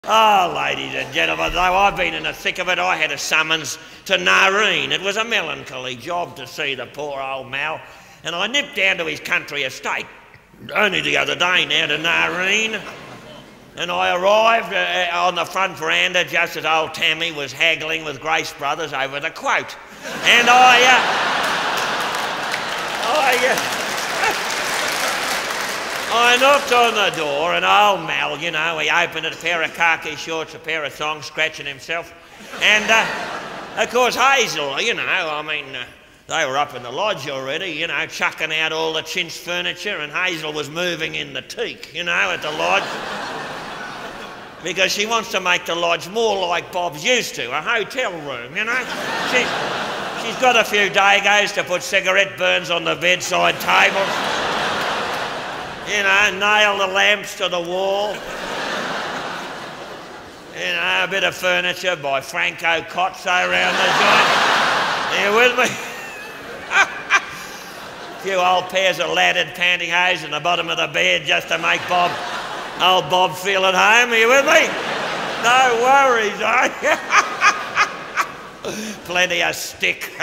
Oh, ladies and gentlemen, though I've been in the thick of it, I had a summons to Nareen. It was a melancholy job to see the poor old Mal, and I nipped down to his country estate only the other day now to Nareen, and I arrived on the front veranda just as old Tammy was haggling with Grace Brothers over the quote. And I knocked on the door, and old Mal, you know, he opened it, a pair of khaki shorts, a pair of thongs, scratching himself. And, of course, Hazel, you know, I mean, they were up in the lodge already, you know, chucking out all the chintz furniture, and Hazel was moving in the teak, you know, at the lodge. Because she wants to make the lodge more like Bob's used to, a hotel room, you know. She's got a few dagos to put cigarette burns on the bedside tables. You know, nail the lamps to the wall. You know, a bit of furniture by Franco Cozzo around the joint. Are you with me? A few old pairs of laddered pantyhose in the bottom of the bed just to make old Bob feel at home. Are you with me? No worries, eh? Plenty of stick.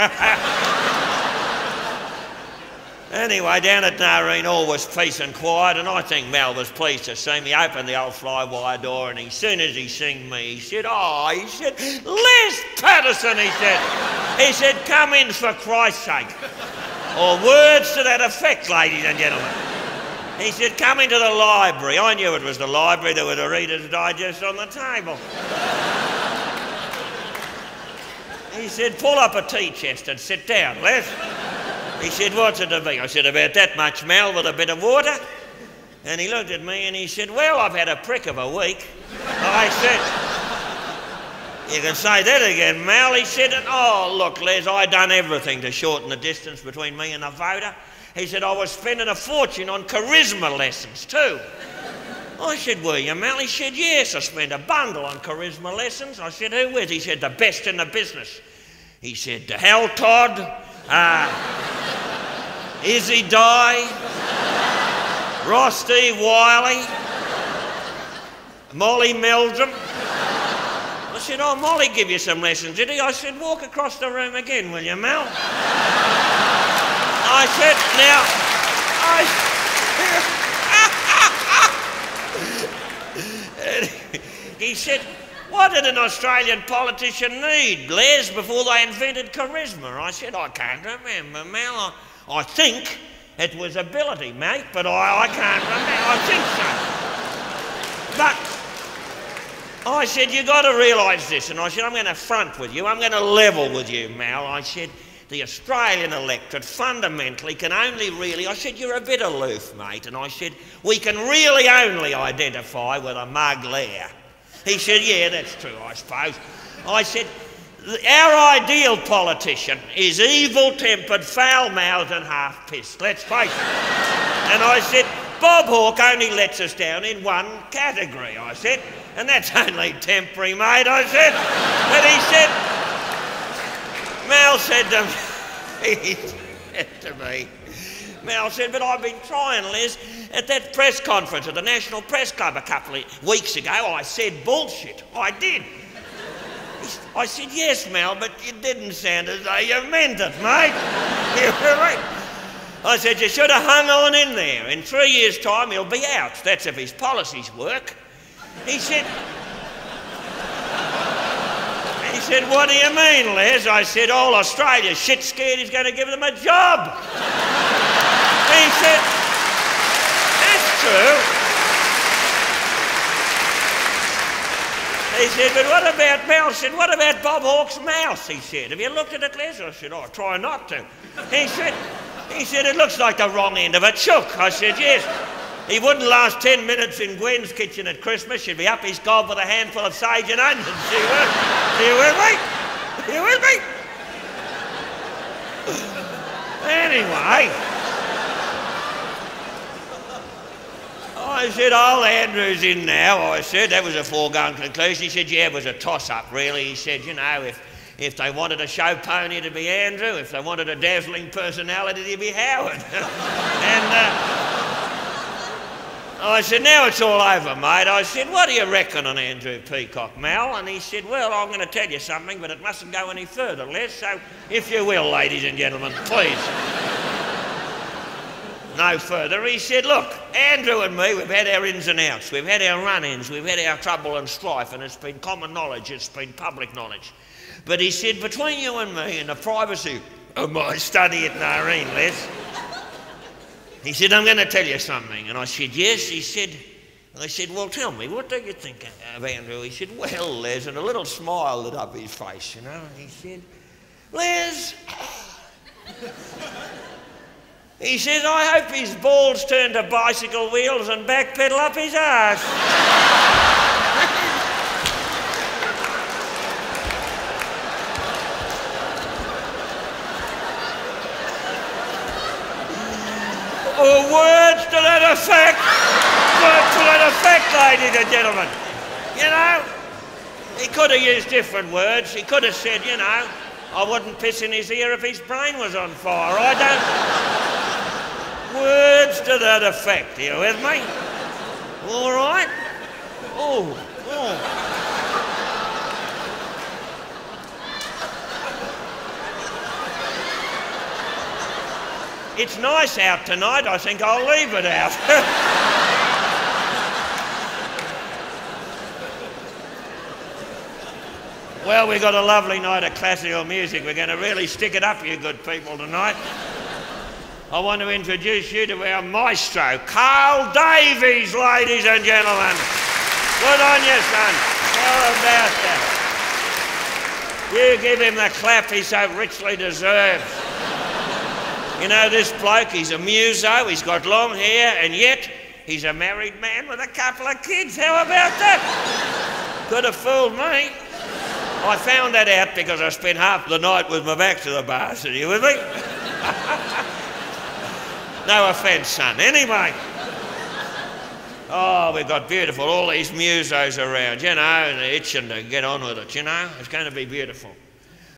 Anyway, down at Nareen all was peace and quiet, and I think Mal was pleased to see me. Opened the old fly-wire door, and as soon as he seen me, he said, Les Patterson, he said, come in for Christ's sake. Or words to that effect, ladies and gentlemen. He said, come into the library. I knew it was the library. There was a Reader's Digest on the table. He said, pull up a tea chest and sit down, Les. He said, what's it to be? I said, about that much, Mal, with a bit of water. And he looked at me and he said, well, I've had a prick of a week. I said, you can say that again, Mal. He said, oh, look, Les, I done everything to shorten the distance between me and the voter. He said, I was spending a fortune on charisma lessons too. I said, were you, Mal? He said, yes, I spent a bundle on charisma lessons. I said, who with? He said, the best in the business. He said, Hal Todd, Izzy Dye, Rusty Wiley, Molly Meldrum. I said, oh, Molly give you some lessons, did he? I said, walk across the room again, will you, Mel? I said, he said, what did an Australian politician need, Les, before they invented charisma? I said, I can't remember, Mel. I think it was ability, mate, but I can't remember. I think so. But I said, you got to realise this. And I said, I'm going to front with you. I'm going to level with you, Mal. I said, the Australian electorate fundamentally can only really... I said, you're a bit aloof, mate. And I said, we can really only identify with a mug lair. He said, yeah, that's true, I suppose. I said, our ideal politician is evil-tempered, foul-mouthed and half-pissed, let's face it. And I said, Bob Hawke only lets us down in one category, I said, and that's only temporary, mate, I said. But he said, Mal said to me, Mal said, but I've been trying, Les. At that press conference at the National Press Club a couple of weeks ago, I said bullshit. I did. I said, yes, Mal, but you didn't sound as though you meant it, mate. I said, you should have hung on in there. In 3 years' time, he'll be out. That's if his policies work. He said, what do you mean, Les? I said, all Australia's shit scared he's going to give them a job. He said, that's true. He said, but what about Mel? I said, what about Bob Hawke's mouth? He said, have you looked at it, Les? I said, oh, try not to. He said, it looks like the wrong end of a chook. I said, yes. He wouldn't last 10 minutes in Gwen's kitchen at Christmas. She'd be up his gob with a handful of sage and onions. Are you with me? Are you with me? Anyway, I said, old Andrew's in now. I said, that was a foregone conclusion. He said, yeah, it was a toss-up, really. He said, you know, if they wanted a show pony, it'd be Andrew. If they wanted a dazzling personality, it'd be Howard. I said, now it's all over, mate. I said, what do you reckon on Andrew Peacock, Mal? And he said, well, I'm going to tell you something, but it mustn't go any further, Les. So, if you will, ladies and gentlemen, please. No further. He said, look, Andrew and me, we've had our ins and outs. We've had our run-ins. We've had our trouble and strife, and it's been common knowledge. It's been public knowledge. But he said, between you and me, in the privacy of my study at Nareen, Les, he said, I'm going to tell you something. And I said, yes. I said, well, tell me, what do you think of Andrew? He said, well, Les, and a little smile lit up his face, you know. And he said, Les, he says, I hope his balls turn to bicycle wheels and backpedal up his arse. Or words to that effect. Words to that effect, ladies and gentlemen. You know, he could have used different words. He could have said, you know, I wouldn't piss in his ear if his brain was on fire. I don't... Words to that effect. Are you with me? All right? Oh. It's nice out tonight. I think I'll leave it out. Well, we've got a lovely night of classical music. We're going to really stick it up, you good people, tonight. I want to introduce you to our maestro, Carl Davies, ladies and gentlemen. Good on you, son. How about that? You give him the clap he so richly deserves. You know, this bloke, he's a muso, he's got long hair, and yet he's a married man with a couple of kids. How about that? Could have fooled me. I found that out because I spent half the night with my back to the bars. Are you with me? No offence, son. Anyway. Oh, we've got beautiful, all these musos around, you know, and they're itching to get on with it, you know. It's going to be beautiful.